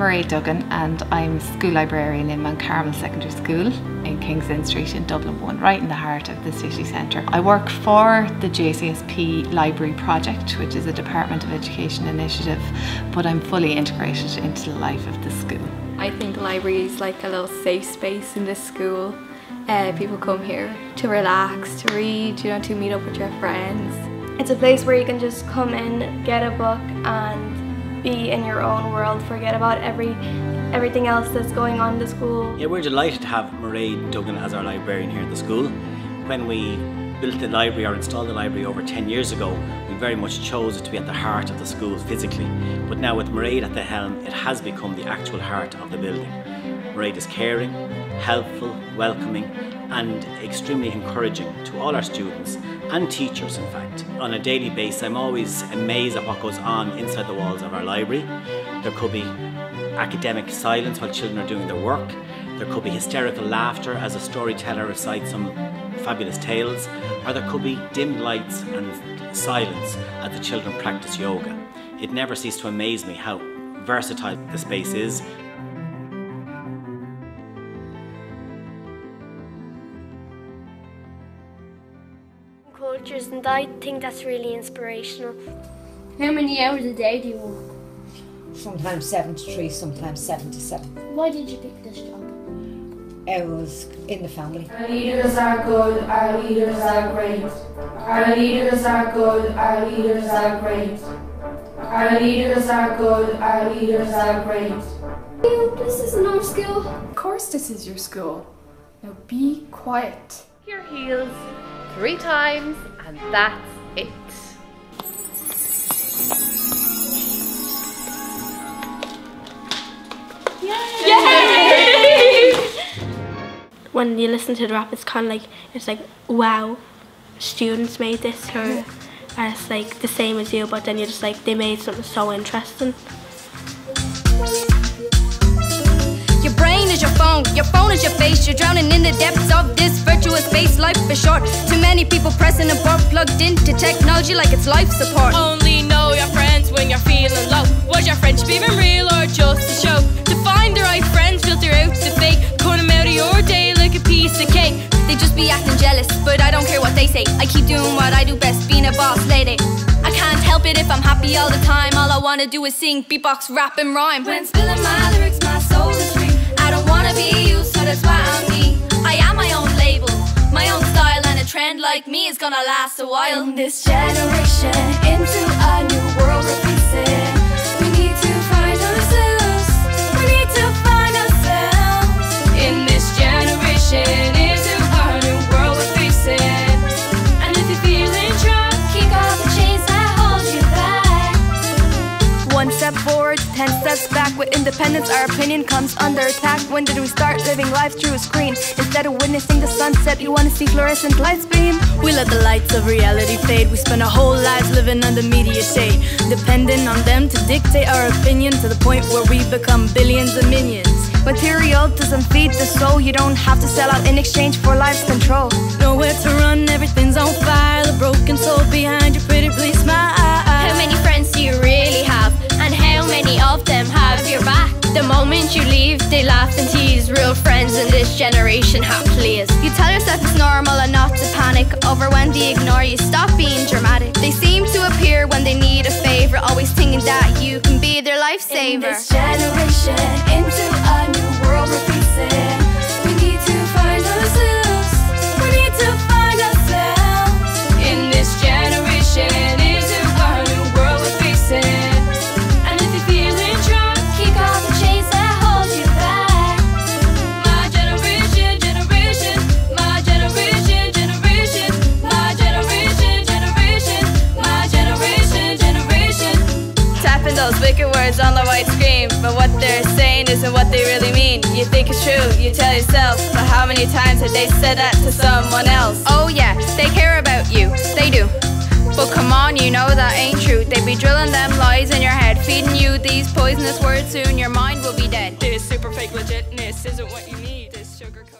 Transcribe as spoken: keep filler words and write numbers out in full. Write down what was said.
Mairead Duggan and I'm school librarian in Carmel Secondary School in King's Lynn Street in Dublin one, right in the heart of the city centre. I work for the J C S P Library Project, which is a Department of Education initiative, but I'm fully integrated into the life of the school. I think the library is like a little safe space in this school. Uh, people come here to relax, to read, you know, to meet up with your friends. It's a place where you can just come in, get a book and be in your own world, forget about every everything else that's going on in the school. Yeah, we're delighted to have Mairead Duggan as our librarian here at the school. When we built the library or installed the library over ten years ago, we very much chose it to be at the heart of the school physically. But now with Mairead at the helm, it has become the actual heart of the building. Mairead is caring, helpful, welcoming and extremely encouraging to all our students and teachers in fact. On a daily basis I'm always amazed at what goes on inside the walls of our library. There could be academic silence while children are doing their work. There could be hysterical laughter as a storyteller recites some fabulous tales, or there could be dim lights and silence as the children practice yoga. It never ceases to amaze me how versatile the space is. Cultures, and I think that's really inspirational. How many hours a day do you work? Sometimes seven to three, sometimes seven to seven. Why did you pick this job? It was in the family. Our leaders are good, our leaders are great. Our leaders are good, our leaders are great. Our leaders are good, our leaders are great. This isn't our school. Of course this is your school. Now be quiet. Your heels three times and that's it. Yay! Yay! When you listen to the rap, it's kind of like, it's like, wow, students made this, or yeah. And it's like the same as you, but then you're just like, they made something so interesting. Your brain is your phone, your phone is your face. You're drowning in the depths of this virtuous space. Life is short, too many people pressing a button, plugged into technology like it's life support. Only know your friends when you're feeling low. Was your friendship even real or just a show? To find the right friends, filter out the fake. Cut them out of your day like a piece of cake. They just be acting jealous, but I don't care what they say. I keep doing what I do best, being a boss lady. I can't help it if I'm happy all the time. All I wanna do is sing, beatbox, rap and rhyme. When spilling my lyrics, my soul is free. I don't wanna be you, so that's why I'm me. I am my own label, my own style, and a trend like me is gonna last a while. In this generation, into a new world we're facing. We need to find ourselves. We need to find ourselves. In this generation, into our new world we're facing. And if you're feeling trapped, kick off the chains that hold you back. One step forward, ten steps back. With independence, our opinion comes under attack. When did we start living life through a screen? Instead of witnessing the sunset, you want to see fluorescent lights beam? We let the lights of reality fade. We spend our whole lives living under media shade, depending on them to dictate our opinion, to the point where we become billions of minions. Material doesn't feed the soul. You don't have to sell out in exchange for life's control. Nowhere to run, everything's on fire. The broken soul behind your pretty please smile. How many friends do you really have? And how many of them have your back? The moment you leave, they laugh and tease. Real friends in this generation have please. You tell yourself it's normal and not to panic over when they ignore you. Stop being dramatic. They seem to appear when they need a favor, always thinking that you can be their lifesaver. In this generation, into a new world we're facing. We need to find ourselves. We need to find ourselves. In this generation, into our new world we're facing. And if you're feeling trapped, kick off the chains that hold you back. My generation, generation. My generation, generation. My generation, generation. My generation, generation. Tapping those wicked words on the white screen, but what they're saying isn't what they really mean. You think it's true, you tell yourself, but how many times have they said that to someone else? Oh yeah, they care about you, they do. But come on, you know that ain't true. They be drilling them lies in your head, feeding you these poisonous words, soon your mind will be dead. This super fake legitness isn't what you need. This sugar